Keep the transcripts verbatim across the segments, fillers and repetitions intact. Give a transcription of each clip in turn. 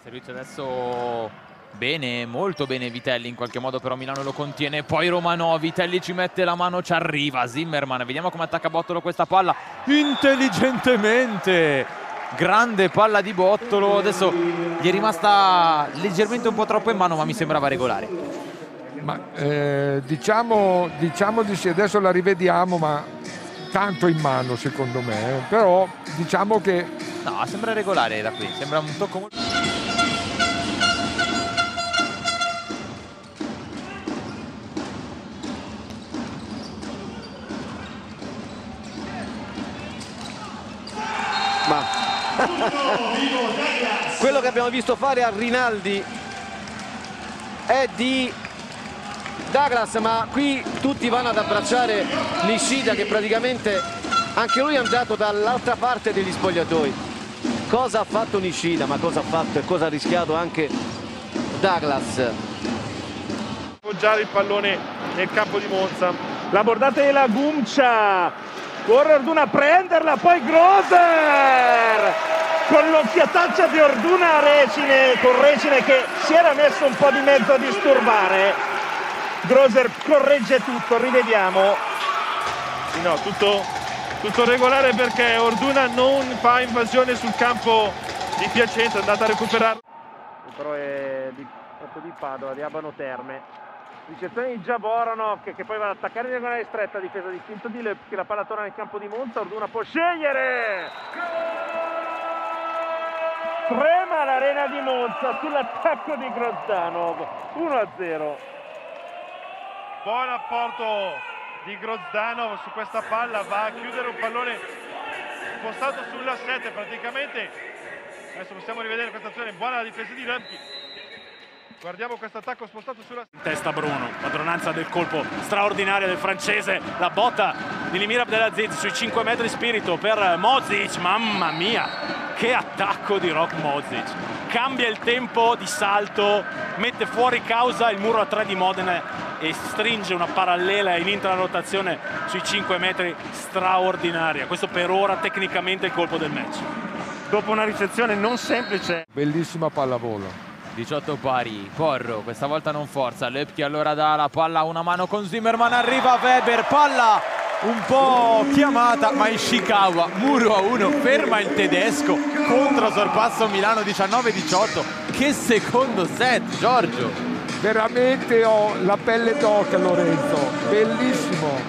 Servizio adesso bene, molto bene Vitelli in qualche modo, però Milano lo contiene, poi Romanò, Vitelli ci mette la mano, ci arriva Zimmerman, vediamo come attacca Bottolo questa palla, intelligentemente, grande palla di Bottolo, adesso gli è rimasta leggermente un po' troppo in mano ma mi sembrava regolare. Ma eh, diciamo, diciamo di sì, adesso la rivediamo, ma tanto in mano secondo me, eh. Però diciamo che... No, sembra regolare da qui, sembra un tocco molto... Ma quello che abbiamo visto fare a Rinaldi è di Douglas, ma qui tutti vanno ad abbracciare Nishida, che praticamente anche lui è andato dall'altra parte degli spogliatoi. Cosa ha fatto Nishida, ma cosa ha fatto e cosa ha rischiato anche Douglas? Appoggiare il pallone nel campo di Monza, la bordata della Gumcia, corre Orduna a prenderla, poi Groser con l'occhiataccia di Orduna a Recine, con Recine che si era messo un po' di mezzo a disturbare. Groser corregge tutto, rivediamo. Sì, no, tutto, tutto regolare perché Orduna non fa invasione sul campo di Piacenza, è andata a recuperare. Però è di, di Padova, di Abano Terme. Ricezione di Giaborano che, che poi va ad attaccare in diagonale stretta, difesa di Quinto Di Lep, che la palla torna nel campo di Monza. Orduna può scegliere, trema l'arena di Monza sull'attacco di Grozdanov, uno a zero. Buon apporto di Grozdanov su questa palla, va a chiudere un pallone spostato sulla sette praticamente. Adesso possiamo rivedere questa azione, buona la difesa di Lemchi. Guardiamo questo attacco spostato sulla testa Bruno, padronanza del colpo straordinaria del francese, la botta di Limir Abdelaziz sui cinque metri spirito per Mozic, mamma mia che attacco di Rok Mozic, cambia il tempo di salto, mette fuori causa il muro a tre di Modena e stringe una parallela in intrarotazione sui cinque metri straordinaria. Questo per ora tecnicamente il colpo del match. Dopo una ricezione non semplice. Bellissima pallavolo. diciotto pari, Porro, questa volta non forza, Lepchi allora dà la palla a una mano con Zimmerman, arriva Weber, palla un po' chiamata, ma Ishikawa, muro a uno, ferma il tedesco, contro sorpasso Milano diciannove diciotto, che secondo set, Giorgio! Veramente ho la pelle d'oca, Lorenzo, bellissimo,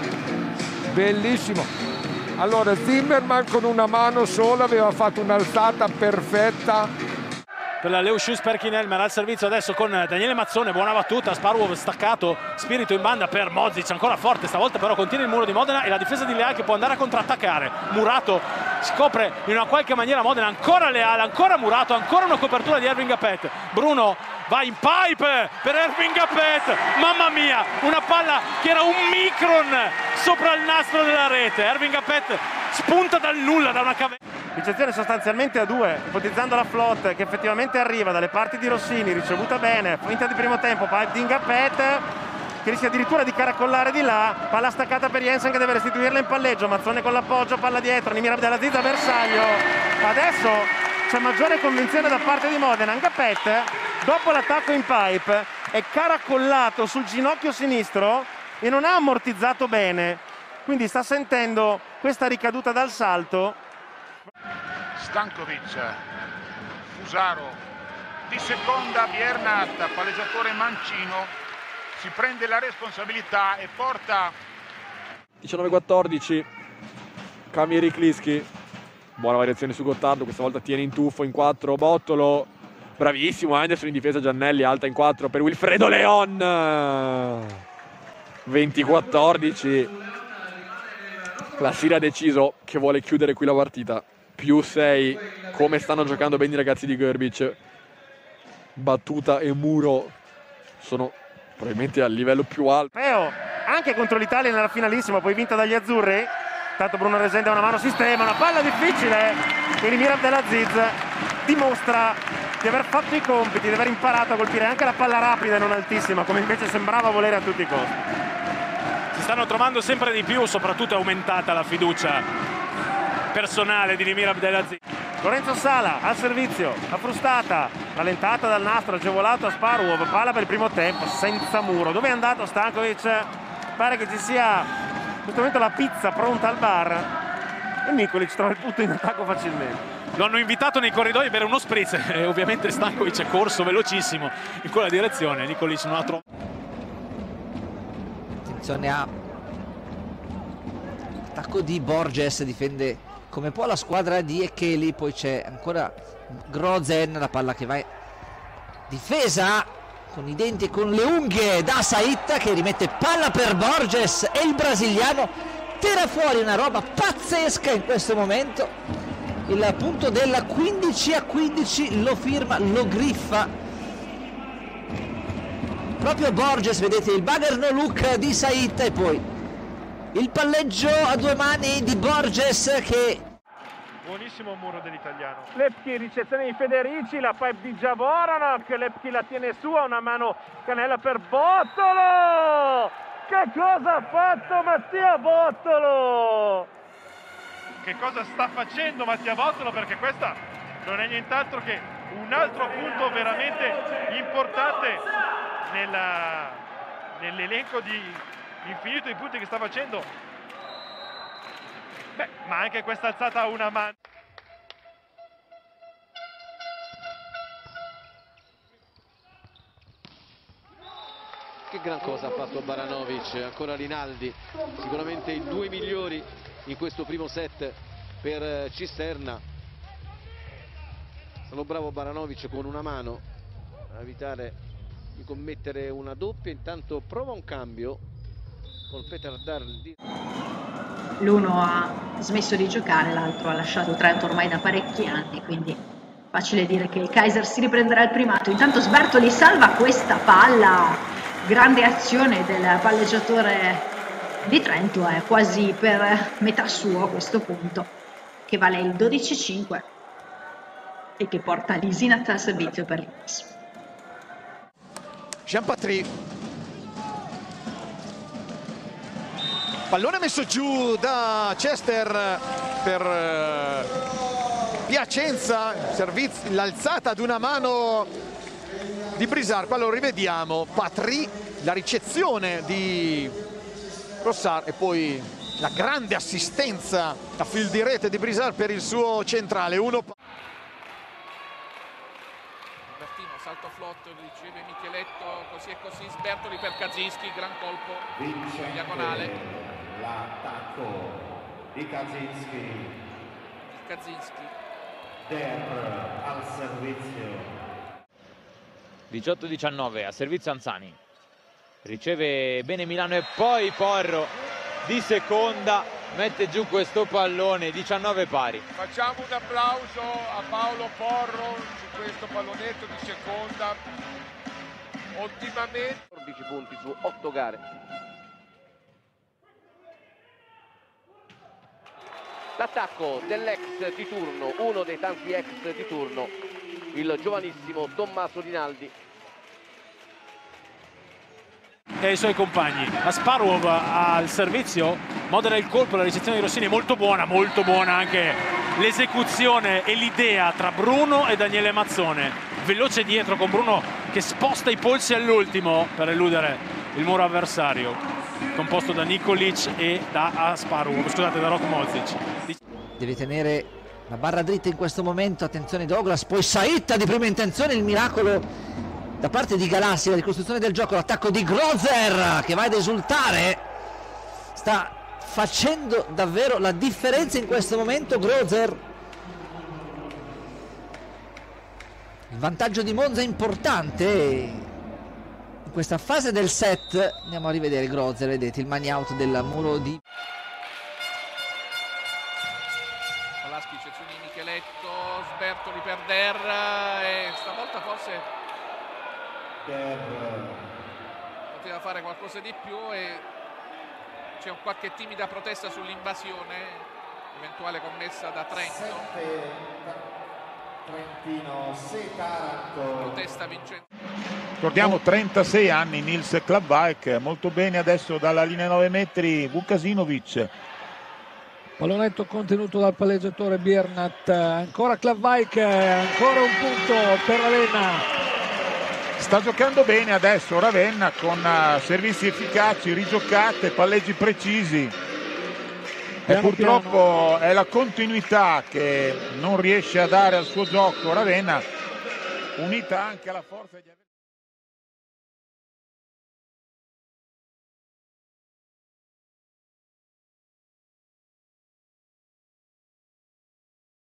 bellissimo. Allora Zimmerman con una mano sola aveva fatto un'alzata perfetta. Per la Leucius Perkin-Elmer al servizio adesso con Daniele Mazzone, buona battuta, Sparwov staccato, spirito in banda per Mozic, ancora forte, stavolta però contiene il muro di Modena e la difesa di Leal che può andare a contrattaccare. Murato scopre in una qualche maniera Modena, ancora Leal, ancora Murato, ancora una copertura di Erving Gapet. Bruno va in pipe per Erving Gapet, mamma mia, una palla che era un micron sopra il nastro della rete. Erving Gapet spunta dal nulla, da una cavetta. Ricezione sostanzialmente a due, ipotizzando la flotte che effettivamente arriva dalle parti di Rossini, ricevuta bene, finita di primo tempo, pipe di Ngapet che rischia addirittura di caracollare di là, palla staccata per Jensen che deve restituirla in palleggio, Mazzone con l'appoggio, palla dietro, Nimir Abdelaziz a bersaglio. Adesso c'è maggiore convinzione da parte di Modena. Ngapet, dopo l'attacco in pipe, è caracollato sul ginocchio sinistro e non ha ammortizzato bene, quindi sta sentendo questa ricaduta dal salto. Stankovic, Fusaro, di seconda Biernat, palleggiatore mancino, si prende la responsabilità e porta... diciannove quattordici, cambia Rikliski, buona variazione su Gottardo, questa volta tiene in tuffo in quattro, Bottolo, bravissimo Anderson in difesa, Giannelli, alta in quattro per Wilfredo Leon, venti quattordici, la Siria ha deciso che vuole chiudere qui la partita. Più sei, come stanno giocando bene i ragazzi di Grbić. Battuta e muro sono probabilmente al livello più alto. Anche contro l'Italia nella finalissima, poi vinta dagli azzurri. Tanto Bruno Resende ha una mano sistema, una palla difficile. E Limir Abdelaziz dimostra di aver fatto i compiti, di aver imparato a colpire anche la palla rapida e non altissima, come invece sembrava volere a tutti i costi. Si stanno trovando sempre di più, soprattutto è aumentata la fiducia personale di Limir Abdelaziz. Lorenzo Sala al servizio, la frustata, rallentata dal nastro, agevolato a Sparwov, palla per il primo tempo, senza muro. Dove è andato Stankovic? Pare che ci sia in questo momento la pizza pronta al bar e Nikolic trova il punto in attacco facilmente. Lo hanno invitato nei corridoi a bere uno spritz e ovviamente Stankovic è corso velocissimo in quella direzione. Nikolic non ha trovato. Attenzione a attacco di Borges, difende come può la squadra di Ekeli, poi c'è ancora Grozen, la palla che va difesa con i denti e con le unghie da Saitta, che rimette palla per Borges e il brasiliano tira fuori una roba pazzesca in questo momento. Il punto della quindici a quindici lo firma, lo griffa proprio Borges, vedete il bugger no look di Saitta e poi il palleggio a due mani di Borges che... Buonissimo muro dell'italiano. Lepchi, ricezione di Federici, la pipe di Javoranok, Lepchi la tiene su, ha una mano Canella per Bottolo! Che cosa ha fatto Mattia Bottolo? Che cosa sta facendo Mattia Bottolo? Perché questa non è nient'altro che un altro punto veramente importante nella, nell'elenco di infinito di punti che sta facendo. Beh, ma anche questa alzata a una mano. Che gran cosa ha fatto Baranovic, ancora Rinaldi, sicuramente i due migliori in questo primo set per Cisterna. Stato bravo Baranovic con una mano a evitare di commettere una doppia, intanto prova un cambio con Peter Darl. L'uno ha smesso di giocare, l'altro ha lasciato Trento ormai da parecchi anni, quindi facile dire che il Kaiser si riprenderà il primato. Intanto Sbertoli salva questa palla, grande azione del palleggiatore di Trento, è quasi per metà suo a questo punto, che vale il dodici cinque e che porta l'Isinat al servizio per l'Inis. Jean-Patry, pallone messo giù da Chester per Piacenza, l'alzata ad una mano di Brizard. Poi lo rivediamo, Patry, la ricezione di Rossard e poi la grande assistenza a fil di rete di Brizard per il suo centrale. Uno salto flotto, riceve Micheletto, così e così, Sbertoli per Kaczynski, gran colpo, diagonale. L'attacco di Kaczynski. Il Kaczynski. Der al servizio. diciotto diciannove, a servizio Anzani. Riceve bene Milano e poi Porro di seconda mette giù questo pallone, diciannove pari. Facciamo un applauso a Paolo Porro su questo pallonetto di seconda. Ottimamente. quattordici punti su otto gare. L'attacco dell'ex di turno, uno dei tanti ex di turno, il giovanissimo Tommaso Rinaldi. E i suoi compagni. Asparov al servizio, modera il colpo, la ricezione di Rossini è molto buona, molto buona anche l'esecuzione e l'idea tra Bruno e Daniele Mazzone. Veloce dietro con Bruno che sposta i polsi all'ultimo per eludere il muro avversario, composto da Nikolic e da Asparov, scusate, da Rok Mozic. Deve tenere la barra dritta in questo momento, attenzione Douglas, poi Saitta di prima intenzione, il miracolo da parte di Galassi, la ricostruzione del gioco, l'attacco di Grozer che va ad esultare, sta facendo davvero la differenza in questo momento Grozer. Il vantaggio di Monza è importante in questa fase del set. Andiamo a rivedere Grozer, vedete il money out del muro di Palaschi, eccezione di Micheletto, Sbertoli per Der e stavolta forse poteva fare qualcosa di più e c'è un qualche timida protesta sull'invasione eventuale commessa da Trento. Trentino, sei Taranto. Protesta vincente. Ricordiamo trentasei anni Nils Klavbike, molto bene adesso dalla linea nove metri Vukasinovic. Pallonetto contenuto dal palleggiatore Biernat, ancora Klavajk, ancora un punto per Ravenna. Sta giocando bene adesso Ravenna con uh, servizi efficaci, rigiocate, palleggi precisi. Piano e purtroppo piano. È la continuità che non riesce a dare al suo gioco Ravenna, unita anche alla forza di